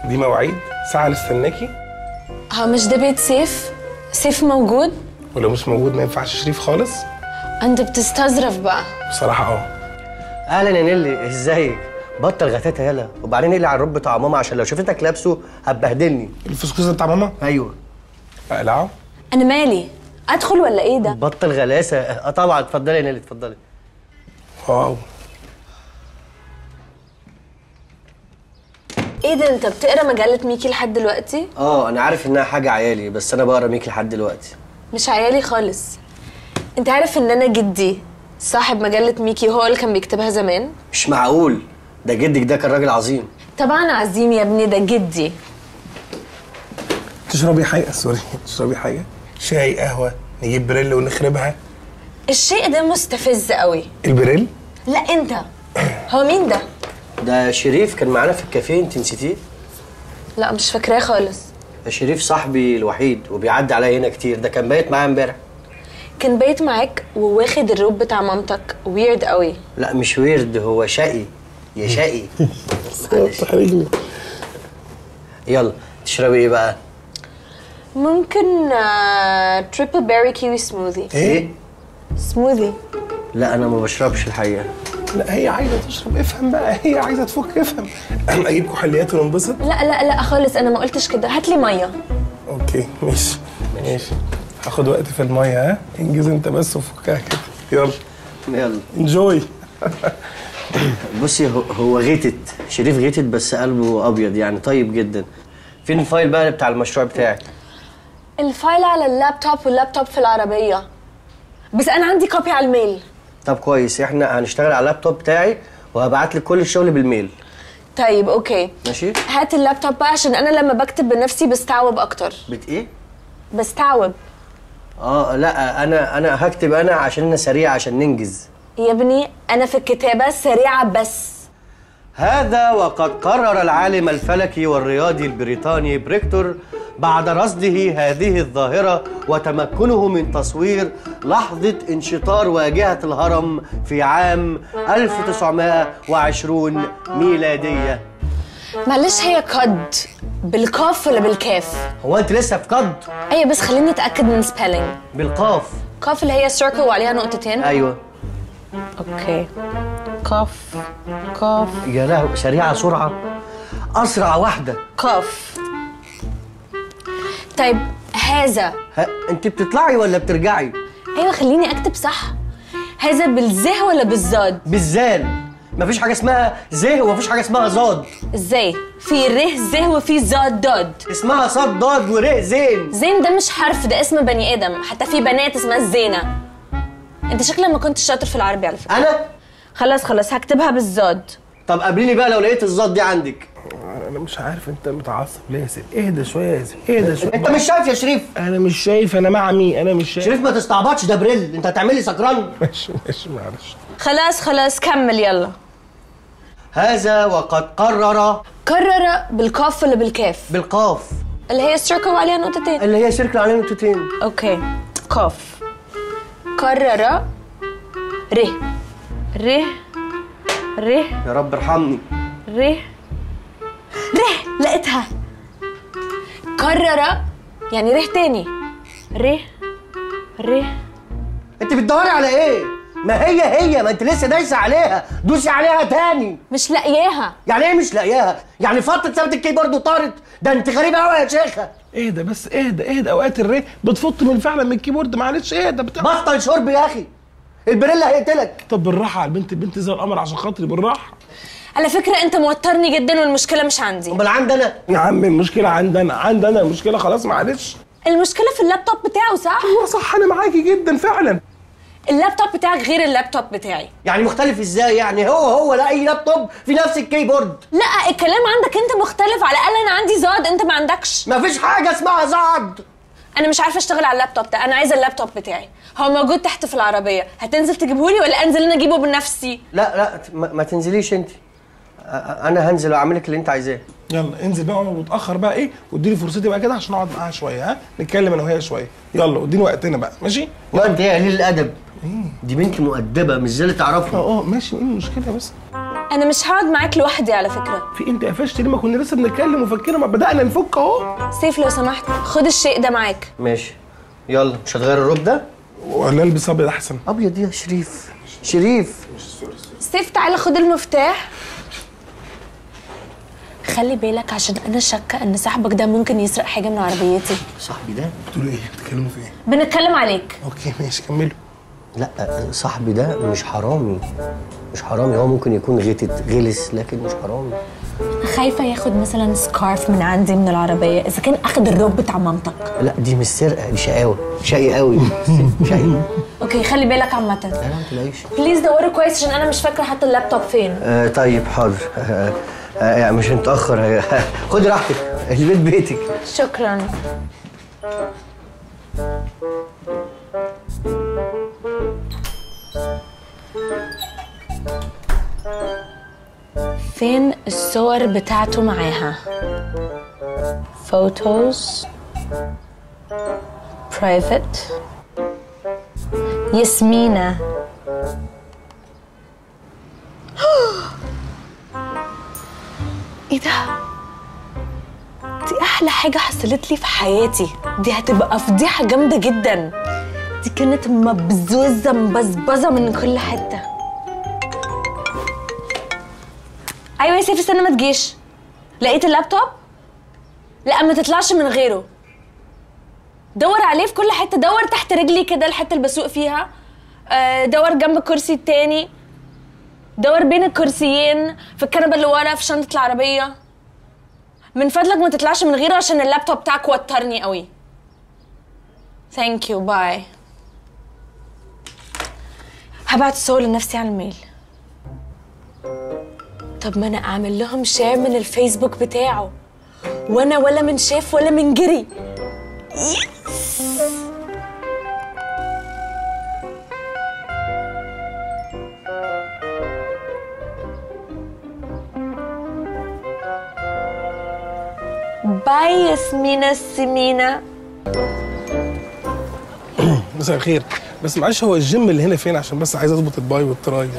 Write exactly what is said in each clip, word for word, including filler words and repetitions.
دي مواعيد ساعه نستناكي. ها مش ده بيت سيف؟ سيف موجود؟ ولو مش موجود ما ينفعش شريف خالص. انت بتستظرف بقى بصراحه. اه اهلا يا نيلي، ازيك؟ بطل غتاتة يالا، وبعدين اقلع الرب بتاع ماما عشان لو شفتك لابسه هتبهدلني. الفسكوس بتاع ماما؟ ايوه. اقلعه؟ انا مالي؟ ادخل ولا ايه ده؟ بطل غلاسه. اه طبعا، اتفضلي يا نيلي اتفضلي. واو. ايه ده، انت بتقرا مجله ميكي لحد دلوقتي؟ اه انا عارف انها حاجه عيالي، بس انا بقرا ميكي لحد دلوقتي. مش عيالي خالص. انت عارف ان انا جدي صاحب مجله ميكي، هو اللي كان بيكتبها زمان؟ مش معقول، ده جدك ده كان راجل عظيم. طبعا عظيم يا ابني، ده جدي. تشربي حاجه؟ سوري، تشربي حاجه؟ شاي، قهوه، نجيب بريل ونخربها؟ الشيء ده مستفز قوي. البريل؟ لا انت. هو مين ده؟ ده شريف كان معانا في الكافيه، انت نسيتيه؟ لا مش فاكراه خالص. ده شريف صاحبي الوحيد وبيعدي عليا هنا كتير، ده كان بايت معايا امبارح. كان بايت معاك وواخد الروب بتاع مامتك؟ ويرد قوي. لا مش ويرد، هو شقي يا شقي. تحرجني. يلا تشربي ايه بقى؟ ممكن تريبل بيري كيوي سموذي. ايه؟ سموذي. لا انا ما بشربش الحقيقه. لا هي عايزه تشرب، افهم بقى، هي عايزه تفك، افهم. اجيب كحوليات وننبسط؟ لا لا لا خالص، انا ما قلتش كده. هات لي ميه. اوكي ماشي ماشي. هاخد وقت في الميه. ها انجز انت بس وفكها كده. يلا يلا انجوي. بصي، هو هو غيتت، شريف غيتت بس قلبه ابيض يعني، طيب جدا. فين الفايل بقى بتاع المشروع بتاعك؟ الفايل على اللابتوب، واللابتوب في العربيه، بس انا عندي كوبي على الميل. طب كويس، احنا هنشتغل على اللابتوب بتاعي وهبعت لك كل الشغل بالميل. طيب اوكي ماشي. هات اللابتوب بقى، عشان انا لما بكتب بنفسي بستعوب اكتر. بت ايه؟ بستعوب. اه لا انا انا هكتب انا عشان انا سريع عشان ننجز. يا ابني انا في الكتابه سريعه بس. هذا وقد قرر العالم الفلكي والرياضي البريطاني بريكتور بعد رصده هذه الظاهرة وتمكنه من تصوير لحظة انشطار واجهة الهرم في عام ألف وتسعمائة وعشرين ميلادية. معلش، هي قد بالقاف ولا بالكاف؟ هو انت لسه في قد؟ ايوه بس خليني اتاكد من سبيلنج. بالقاف. قاف اللي هي سيركل وعليها نقطتين؟ ايوه. اوكي. قاف قاف. يا لهوي، سريعة سرعة، أسرع واحدة. قاف. طيب هذا. ها انت بتطلعي ولا بترجعي؟ ايوه خليني اكتب صح. هذا بالزه ولا بالزاد؟ بالزال. مفيش حاجة اسمها زه ومفيش حاجة اسمها زاد. ازاي؟ في ره زه وفي زاد داد. اسمها صاد ضاد ورق زين. زين ده مش حرف، ده اسم بني ادم، حتى في بنات اسمها الزينة. انت شكلك ما كنتش شاطر في العربي على فكرة. أنا؟ خلاص خلاص هكتبها بالزاد. طب قابليني بقى لو لقيت الزاد دي عندك. انا مش عارف انت متعصب ليه يا سيدي. اهدى شويه يا سيدي، اهدى شويه. انت مش شايف يا شريف؟ انا مش شايف، انا مع مين؟ انا مش شايف. شريف ما تستعبطش، ده بريل، انت هتعملي سكران. ماشي ماشي معلش. خلاص خلاص كمل يلا. هذا وقد قرر. قرر بالقاف ولا بالكاف؟ بالقاف اللي هي سيركل وعليها نقطتين. اللي هي سيركل عليها نقطتين. اوكي. قاف. قرر. ره ره ره. يا رب ارحمني. ره ره. لقيتها. قرر يعني ره تاني. ره ره. انت بتدوري على ايه؟ ما هي هي، ما انت لسه دايسه عليها، دوسي عليها تاني. مش لاقياها. يعني ايه مش لاقياها؟ يعني فطت سابت الكيبورد وطارت؟ ده انت غريبه قوي يا شيخه. اهدى بس، اهدى اهدى. اوقات الري بتفط من فعلا من الكيبورد، معلش اهدى. بتاع بطل شرب يا اخي، البريلا هيقتلك. طب بالراحه على البنت، البنت زي القمر عشان خاطري، بالراحه. على فكرة انت موترني جدا، والمشكلة مش عندي. امال عندي انا؟ يا عم المشكله عندي انا، عندي انا المشكله، خلاص معلش. المشكلة في اللابتوب بتاعه صح؟ ايوه صح، انا معاكي جدا فعلا. اللابتوب بتاعك غير اللابتوب بتاعي. يعني مختلف ازاي يعني؟ هو هو لا اي لابتوب في نفس الكيبورد. لا الكلام عندك انت مختلف، على الاقل انا عندي زاد انت ما عندكش. مفيش حاجه اسمها زعد. انا مش عارفه اشتغل على اللابتوب ده، انا عايزه اللابتوب بتاعي، هو موجود تحت في العربيه، هتنزل تجيبهولي ولا انزل انا اجيبه بنفسي؟ لا لا ما, ما تنزليش انت، انا هنزل واعمل لك اللي انت عايزاه. يلا انزل بقى وانا متاخر بقى ايه، واديني فرصتي بقى كده عشان اقعد معاها شويه. ها نتكلم انا وهي شويه. يلا اديني وقتنا بقى. ماشي؟ لا انت ايه قليل الادب. دي بنت مؤدبه مش زي اللي تعرفها. اه اه ماشي، ايه المشكله بس؟ انا مش هقعد معاك لوحدي على فكره. في انت قفشت ليه؟ ما كنا لسه بنتكلم وفكرنا، ما بدانا نفك اهو. سيف لو سمحت خد الشيء ده معاك. ماشي يلا، مش هتغير الروب ده؟ ولا البس ابيض احسن؟ ابيض يا شريف. شريف سيف تعالى خد المفتاح. خلي بالك عشان انا شاكه ان صاحبك ده ممكن يسرق حاجه من عربيتي. صاحبي ده؟ بتقولوا ايه؟ بتتكلموا في ايه؟ بنتكلم عليك. اوكي ماشي كملوا. لا صاحبي ده مش حرامي، مش حرامي، هو ممكن يكون غتت غلس لكن مش حرامي. خايفه ياخد مثلا سكارف من عندي من العربيه اذا كان اخد الروب بتاع مامتك. لا دي مش سرقه، دي شقاوه، شقي قوي. شقي. اوكي خلي بالك عامه. لا لا ما تلاقيش. بليز دوروا كويس عشان انا مش فاكره حتى اللابتوب فين. آه طيب حاضر. آه آه يعني مش هنتاخر. خدي راحتك، البيت بيتك. شكرا. فين الصور بتاعته معاها؟ فوتوز برايفت ياسمينة. ايه ده؟ دي احلى حاجة حصلت لي في حياتي، دي هتبقى فضيحة جامدة جدا. دي كانت مبزوزة مبزبزة من كل حتة. ايوه يا سيف استنى ما تجيش. لقيت اللابتوب؟ لا ما تطلعش من غيره. دور عليه في كل حته، دور تحت رجلي كده الحته اللي بسوق فيها، دور جنب الكرسي التاني، دور بين الكرسيين، في الكنبه اللي ورا، في شنطه العربيه. من فضلك ما تطلعش من غيره عشان اللابتوب بتاعك وترني قوي. ثانك يو باي. هبعت الصور لنفسي على الميل. طب ما انا اعمل لهم شير من الفيسبوك بتاعه وانا ولا من شاف ولا من جري. يس. باي ياسمينة السمينة. مساء الخير، بس معلش هو الجيم اللي هنا فين؟ عشان بس عايز اظبط الباي والتراي.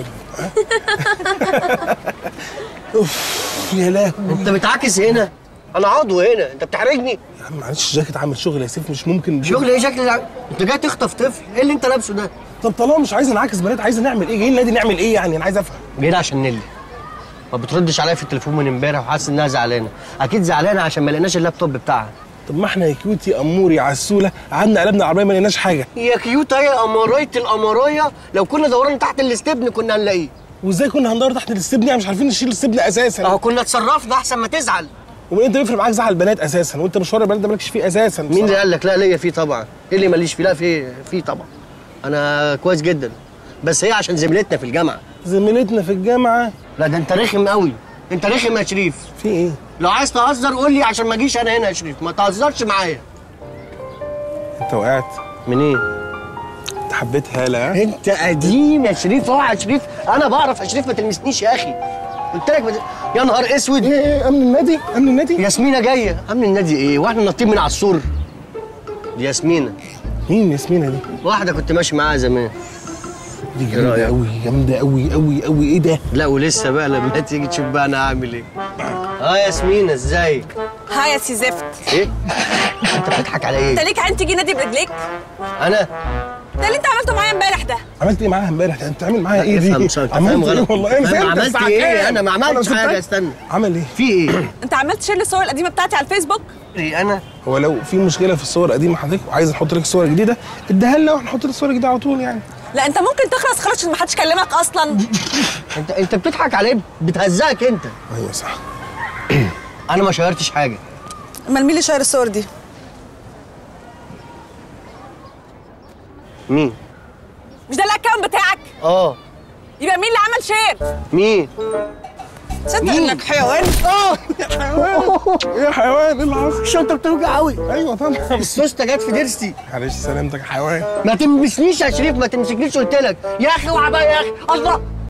اوف يا لهوي. انت بتعاكس هنا؟ انا عضو هنا، انت بتحرجني. يا عم معلش الجاكيت عامل شغل يا سيف، مش ممكن. شغل ايه شكل؟ انت جاي تخطف طفل؟ ايه اللي انت لابسه ده؟ طب طالما مش عايز نعاكس بنات، عايز نعمل ايه؟ جايين نادي نعمل ايه يعني؟ انا عايز افهم. جاي عشان نيلي ما بتردش عليا في التليفون من امبارح وحاسس انها زعلانه. اكيد زعلانه عشان ما لقيناش اللابتوب بتاعها. طب ما احنا يا كيوت يا امور يا عسوله قعدنا قلبنا العربيه ما لقيناش حاجه. يا كيوت يا امرايه الامرايه، لو كنا دورنا تحت الاستبن كنا هنلاقيه. وازاي كنا هندور تحت الاستبن يعني؟ مش عارفين نشيل الاستبن اساسا. اهو كنا اتصرفنا احسن ما تزعل. ومن انت بيفرق معاك زعل البنات اساسا؟ وانت مشوار البنات ده مالكش فيه اساسا. مين اللي قال لك؟ لا ليا فيه طبعا. ايه اللي ماليش فيه؟ لا فيه فيه طبعا. انا كويس جدا، بس هي عشان زميلتنا في الجامعه. زميلتنا في الجامعه؟ لا ده انت رخم قوي، انت رخم يا شريف. في ايه؟ لو عايز تهزر قول لي عشان ما اجيش انا هنا يا شريف، ما تهزرش معايا. انت وقعت منين؟ انت حبيت هاله ها؟ انت قديم يا شريف. اوعى يا شريف، انا بعرف يا شريف، ما تلمسنيش يا اخي. قلت لك بد... يا نهار اسود. ايه ايه امن النادي؟ امن النادي؟ ياسمينة جايه. امن النادي ايه؟ واحنا نطين من على السور؟ دي ياسمينة. مين ياسمينة دي؟ واحده كنت ماشي معاها زمان. دي جامده قوي جامده قوي قوي قوي. ايه ده؟ لا ولسه بقى لما تيجي تشوف بقى انا هعمل ايه. اه ياسمينة ازيك؟ هاي يا سي زفت. ايه؟ انت بتضحك على ايه؟ انت ليك عين تيجي نادي برجليك؟ انا؟ ده اللي انت عملته معايا امبارح ده. عملت ايه معاها امبارح؟ انت عامل معايا ايه دي؟ عملت ايه والله انا فهمت. عملت ايه؟ انا ما عملتش حاجه. استنى. عمل ايه؟ في ايه؟ انت عملت شير الصور القديمه بتاعتي على الفيسبوك؟ ايه انا؟ هو لو في مشكله في الصور القديمه حضرتك وعايز نحط لك صور جديده اديها لنا وهنحط لك صور جديده على طول يعني. لا انت ممكن تخلص خالص عشان ما حدش كلمك اصلا. انت انت بتضحك على ايه؟ بتهزقك انت. ايوه صح. انا ما شيرتش حاجه. امال مين اللي شاير الصور دي؟ مين؟ مش ده الاكونت بتاعك؟ اه. يبقى مين اللي عمل شير؟ مين؟ تصدق انك حيوان؟ اه يا حيوان يا حيوان. ايه اللي حصل؟ الشنطه بتوجع قوي. ايوه طبعا. السوسته جت في ضرسي. معلش سلامتك يا حيوان. ما تلمسنيش يا شريف، ما تمسكنيش قلت لك. يا اخي اوعى بقى يا اخي. الله